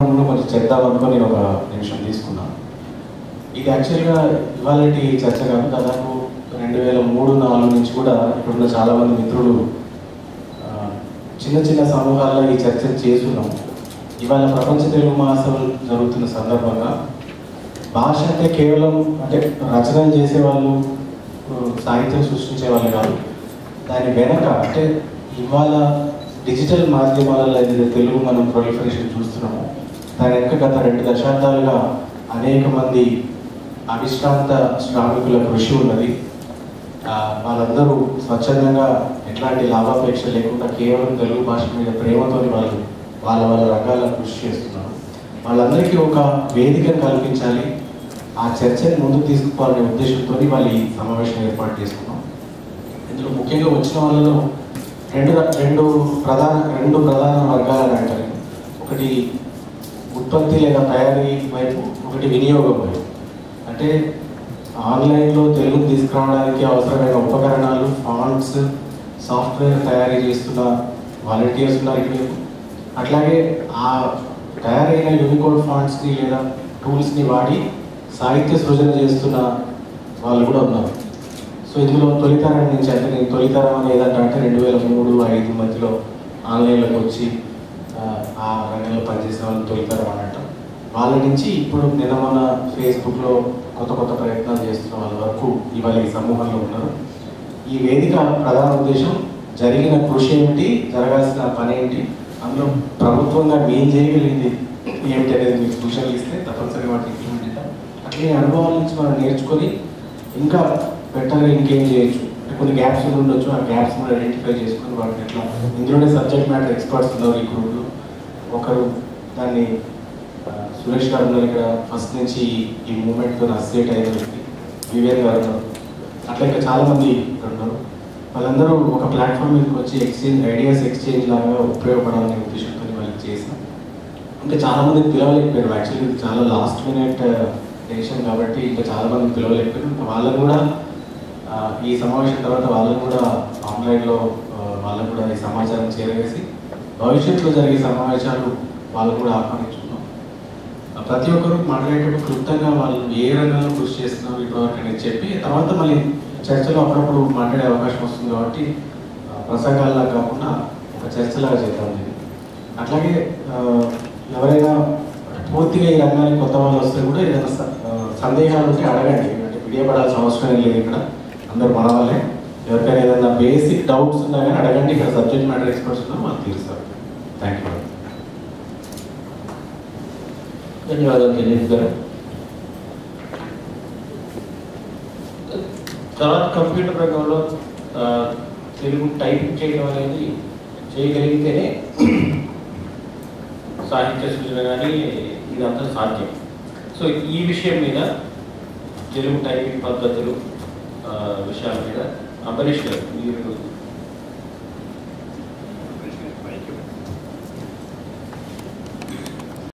కొంచెం చేద్దామనుకో నేను ఒక నిమిషం తీసుకున్నాను. ఇది యాక్చువల్గా ఇవాళ చర్చ కాదు, దాదాపు 2003-2004 నుంచి కూడా ఇప్పుడున్న చాలామంది మిత్రులు చిన్న చిన్న సమూహాల్లో ఈ చర్చను చేస్తున్నాం. ఇవాళ ప్రపంచ తెలుగు మహాసభలు జరుగుతున్న సందర్భంగా భాష అంటే కేవలం అంటే రచనలు చేసేవాళ్ళు, సాహిత్యం సృష్టించే వాళ్ళు కాదు, దాని వెనక అంటే ఇవాళ డిజిటల్ మాధ్యమాలలో ఏదైతే తెలుగు మనం ప్రొలిఫరేషన్ చూస్తున్నామో దాని వెనక గత 2 దశాబ్దాలుగా అనేక మంది అవిశ్రాంత శ్రామికుల కృషి ఉన్నది. వాళ్ళందరూ స్వచ్ఛందంగా ఎట్లాంటి లాభాపేక్ష లేకుండా కేవలం తెలుగు భాష మీద ప్రేమతో వాళ్ళు వాళ్ళ రంగాల్లో కృషి చేస్తున్నారు. వాళ్ళందరికీ ఒక వేదికను కల్పించాలి, ఆ చర్చని ముందుకు తీసుకుపోవాలనే ఉద్దేశంతో వాళ్ళు ఈ సమావేశం ఏర్పాటు చేసుకున్నాం. ఇందులో ముఖ్యంగా వచ్చిన వాళ్ళలో రెండు ప్రధాన వర్గాలను అంటారు. ఒకటి ఉత్పత్తి లేదా తయారీ వైపు, ఒకటి వినియోగం వైపు. అంటే ఆన్లైన్లో తెలుగును తీసుకురావడానికి అవసరమైన ఉపకరణాలు, ఫాంట్స్, సాఫ్ట్వేర్ తయారీ చేస్తున్న వాలంటీర్స్ ఉన్నారు ఇటువైపు. అట్లాగే ఆ తయారైన యూనికోడ్ ఫాంట్స్ని లేదా టూల్స్ని వాడి సాహిత్య సృజన చేస్తున్న వాళ్ళు కూడా ఉన్నారు. సో ఇందులో తొలితరం నుంచి, అంటే నేను తొలితరం అని ఏదంటే 2003-2005 మధ్యలో ఆన్లైన్లోకి వచ్చి ఆ రంగంలో పనిచేసిన వాళ్ళు తొలితరం అన్నట్టు. వాళ్ళ నుంచి ఇప్పుడు నిన్న మన ఫేస్బుక్లో కొత్త ప్రయత్నాలు చేస్తున్న వాళ్ళ వరకు ఇవాళ ఈ సమూహంలో ఉన్నారు. ఈ వేదిక ప్రధాన ఉద్దేశం జరిగిన కృషి ఏమిటి, జరగాల్సిన పని ఏంటి, అందులో ప్రభుత్వంగా మేము చేయగలిగింది ఏమిటి అనేది మీకు సూచనలు ఇస్తే తప్పనిసరిగా వాటిని ఇంప్లిమెంట్ చేద్దాం. అట్లే అనుభవాల నుంచి మనం నేర్చుకొని ఇంకా బెటర్గా ఇంకేం చేయొచ్చు, అంటే కొన్ని గ్యాప్స్ ఉండొచ్చు, ఆ గ్యాప్స్ కూడా ఐడెంటిఫై చేసుకొని వాటిని ఎట్లా, ఇందులోనే సబ్జెక్ట్ మ్యాటర్ ఎక్స్పర్ట్స్ ఉన్నారు ఈ గ్రూప్లో. ఒకరు దాన్ని సురేష్ గారు ఉన్నారు ఇక్కడ, ఫస్ట్ నుంచి ఈ మూమెంట్తో అసోసియేట్ అయిన వ్యక్తి, వివేక్ గారు ఉన్నారు, అట్లా ఇంకా చాలామంది ఇక్కడ ఉన్నారు. వాళ్ళందరూ ఒక ప్లాట్ఫామ్ మీదకి వచ్చి ఐడియాస్ ఎక్స్చేంజ్ లాగా ఉపయోగపడాలనే ఉద్దేశంతో వాళ్ళకి చేసాం. ఇంకా చాలామందికి పిలవలేకపోయారు. యాక్చువల్లీ ఇది చాలా లాస్ట్ మినిట్ డెసిషన్ కాబట్టి ఇంకా చాలామందికి పిలవలేకపోయారు. ఇంకా వాళ్ళని కూడా ఈ సమావేశం తర్వాత వాళ్ళని కూడా ఆన్లైన్లో వాళ్ళకు కూడా ఈ సమాచారం చేరవేసి భవిష్యత్తులో జరిగే సమావేశాలు వాళ్ళకు కూడా ఆహ్వానించుకున్నాం. ప్రతి ఒక్కరు మాట్లాడేటప్పుడు క్లుప్తంగా వాళ్ళు ఏ రంగంలో కృషి చేస్తున్నారు ఇప్పటివరకు అనేది చెప్పి తర్వాత మళ్ళీ చర్చలో అప్పుడప్పుడు మాట్లాడే అవకాశం వస్తుంది కాబట్టి ప్రసంగాల్లా కాకుండా ఒక చర్చలాగా చేద్దాం. అట్లాగే ఎవరైనా పూర్తిగా ఈ రంగానికి కొత్త వాళ్ళు వస్తే కూడా ఏదైనా సందేహాలు ఉంటే అడగండి. అంటే విడియపడాల్సిన అవసరం లేదు, ఇక్కడ అందరూ మన వాళ్ళే. ఎవరికైనా ఏదైనా బేసిక్ డౌట్స్ ఉన్నా కానీ అడగండి, ఇక్కడ సబ్జెక్ట్ మ్యాటర్ ఎక్స్పర్ట్స్ ఉన్నా వాళ్ళు తీరుస్తారు. Thank you. ధన్యవాదాలు తెలియజేస్తారు. తర్వాత కంప్యూటర్ రంగంలో తెలుగు టైపింగ్ చేయడం అనేది చేయగలిగితేనే సాహిత్య సృజన కానీ ఇదంతా సాధ్యం. సో ఈ విషయం మీద తెలుగు టైపింగ్ పద్ధతులు విషయాల మీద అంబరీష్ గారు మీరు